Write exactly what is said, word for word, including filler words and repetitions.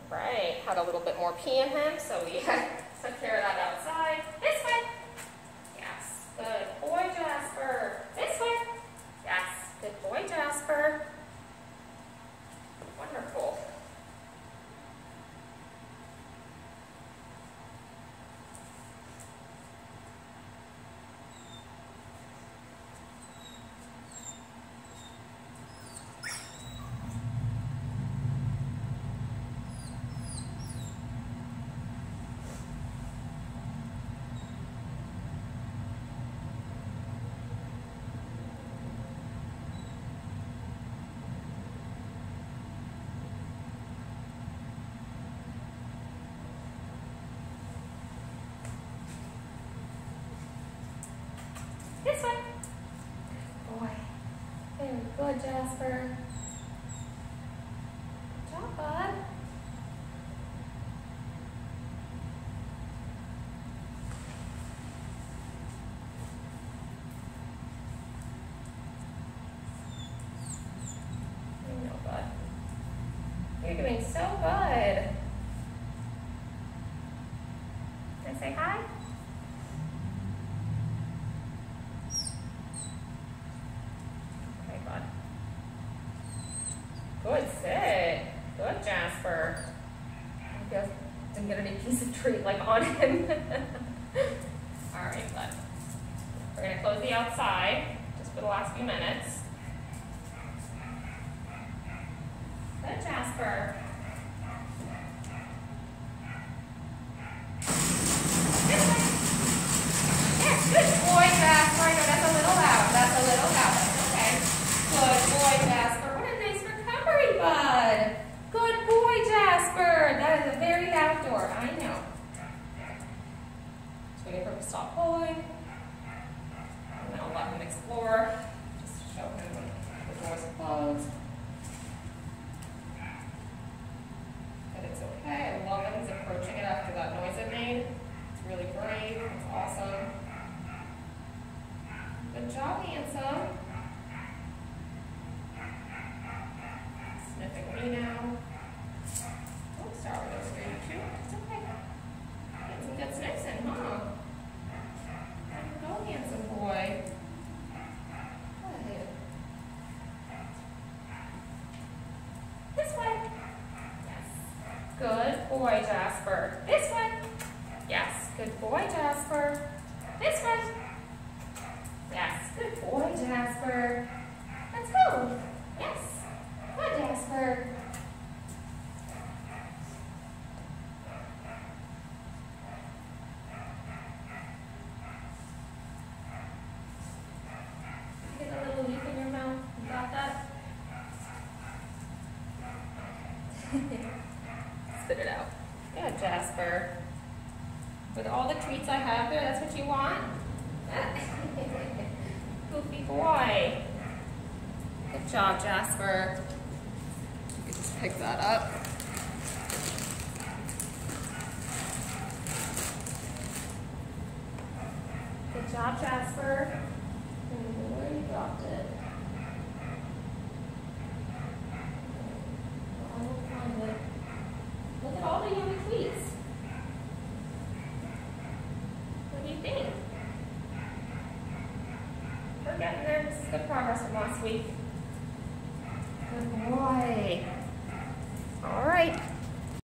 Right, had a little bit more pee in him, so we took care of that outside. This way. Yes, good boy, Jasper. This way. Yes, good boy, Jasper. Wonderful. This way. Boy. Very good, Jasper. Good job, bud. I know, bud. You're doing so good. Can I say hi? Good sit. Good, Jasper. I guess didn't get any piece of treat like on him. All right, bud. We're gonna close the outside just for the last few minutes. Good, Jasper. This way. Yes, good boy, Jasper. I know that's a little loud. That's a little loud. Okay. Good boy, Jasper. Bud. Good boy, Jasper. That is a very loud door. I know. Just waiting for him to stop pulling. And then I'll let him explore. Just show him when the door's closed. But it's okay. I love that he's approaching it after that noise it made. It's really brave. It's awesome. Good job, handsome. Sniffing me now. Oh, start with those three too. It's okay. Get some good sniffs in, huh? There you go, handsome boy. Good. This way. Yes. Good boy, Jasper. This way. Yes. Good boy, Jasper. This way. Yes. Good boy, Jasper. Let's go. Yes. Good, Jasper. Get a little leaf in your mouth. You got that? Spit it out. Good, Jasper. With all the treats I have there, that's what you want? Goofy boy. Good job, Jasper. You can just pick that up. Good job, Jasper. And where you dropped it. I will find it. Look at all the yummy tweets. What do you think? We're getting there. This is good progress from last week.